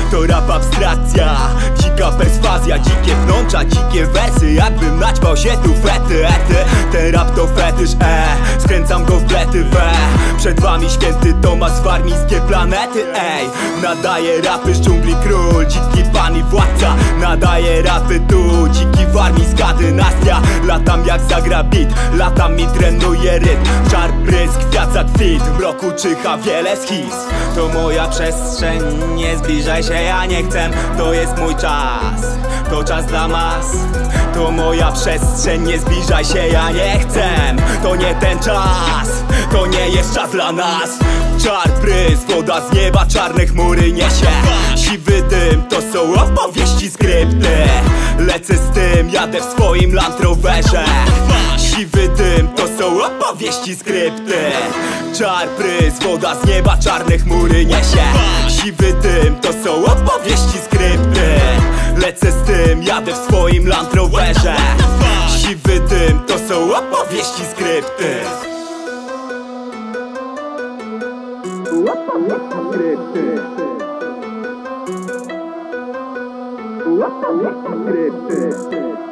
To rap abstrakcja, dzika perswazja, dzikie pnącza, dzikie wersy. Jakbym naćpał się tu fety, ten rap to fetysz, skręcam go w plety, przed wami święty Tomasz, warmińskie planety, nadaje rapy z dżungli król, dziki pan i władca. Nadaje rapy tu, dziki warmińska dynastia. Latam jak zagra beat, latam i trenuje rytm. Czar, brysk, kwiat kwit, w mroku czyha wiele schiz. To moja przestrzeń, nie zbliżaj się, ja nie chcę. To jest mój czas, to czas dla mas. To moja przestrzeń, nie zbliżaj się, ja nie chcę. To nie ten czas, to nie jest czas dla nas. Czar, brysk, woda z nieba, czarne chmury niesie. Siwy dym, to są opowieści, skrypty. Lecę z tym, jadę w swoim Land Roverze. Siwy dym, to są opowieści, skrypty. Czar, brysk, woda z nieba, czarne chmury niesie. Siwy dym, to są opowieści, skrypty. Lecę z tym, jadę w swoim Land Roverze. Siwy dym, to są opowieści, skrypty. Skrypty.